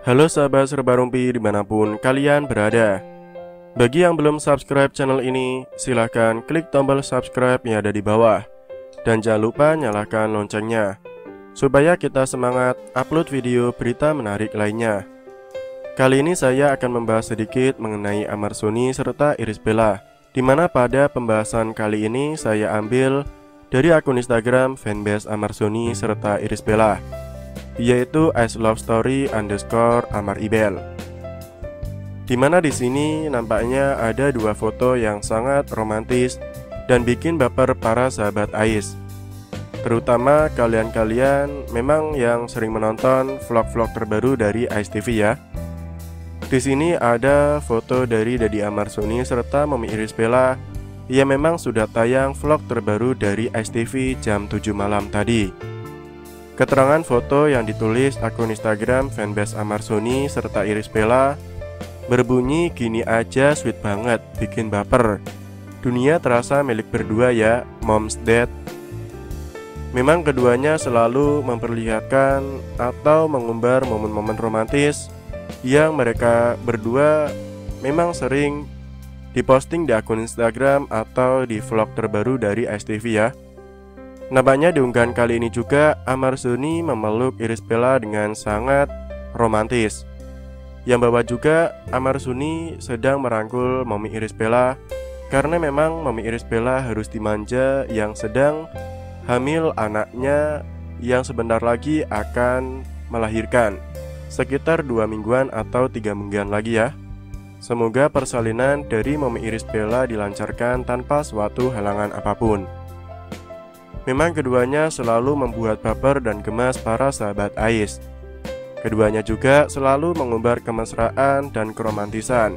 Halo sahabat Serba Rumpi dimanapun kalian berada. Bagi yang belum subscribe channel ini, silahkan klik tombol subscribe yang ada di bawah. Dan jangan lupa nyalakan loncengnya, supaya kita semangat upload video berita menarik lainnya. Kali ini saya akan membahas sedikit mengenai Amar Sony serta Irish Bella, dimana pada pembahasan kali ini saya ambil dari akun Instagram fanbase Amar Sony serta Irish Bella, yaitu @lovestory_AmarIbel. Dimana di sini nampaknya ada dua foto yang sangat romantis dan bikin baper para sahabat Ais. Terutama kalian-kalian memang yang sering menonton vlog-vlog terbaru dari Ais TV ya. Di sini ada foto dari Daddy Amar Sony serta Mommy Irish Bella yang memang sudah tayang vlog terbaru dari Ais TV jam 7 malam tadi. Keterangan foto yang ditulis akun Instagram fanbase Amar Sony serta Irish Bella berbunyi gini aja sweet banget, bikin baper. Dunia terasa milik berdua ya, mom's dad. Memang keduanya selalu memperlihatkan atau mengumbar momen-momen romantis yang mereka berdua memang sering diposting di akun Instagram atau di vlog terbaru dari Ais TV ya. Nampaknya di unggahan kali ini juga Amar Sony memeluk Irish Bella dengan sangat romantis. Yang bawah juga Amar Sony sedang merangkul Mommy Irish Bella, karena memang Mommy Irish Bella harus dimanja yang sedang hamil anaknya yang sebentar lagi akan melahirkan, sekitar 2 mingguan atau 3 mingguan lagi ya. Semoga persalinan dari Mommy Irish Bella dilancarkan tanpa suatu halangan apapun. Memang keduanya selalu membuat baper dan gemas para sahabat Ais. Keduanya juga selalu mengumbar kemesraan dan keromantisan,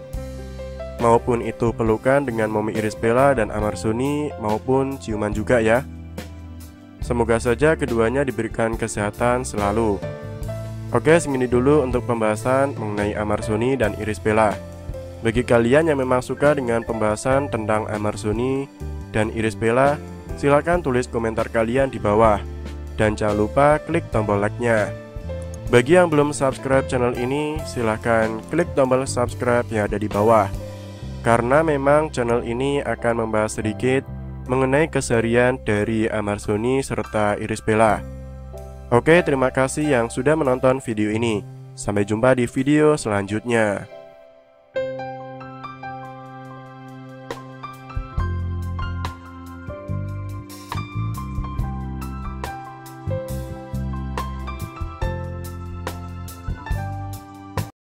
maupun itu pelukan dengan Mommy Irish Bella dan Amar Sony, maupun ciuman juga ya. Semoga saja keduanya diberikan kesehatan selalu. Oke, segini dulu untuk pembahasan mengenai Amar Sony dan Irish Bella. Bagi kalian yang memang suka dengan pembahasan tentang Amar Sony dan Irish Bella, silakan tulis komentar kalian di bawah. Dan jangan lupa klik tombol like-nya. Bagi yang belum subscribe channel ini, silahkan klik tombol subscribe yang ada di bawah. Karena memang channel ini akan membahas sedikit mengenai keseharian dari Amar Sony serta Irish Bella. Oke, terima kasih yang sudah menonton video ini. Sampai jumpa di video selanjutnya.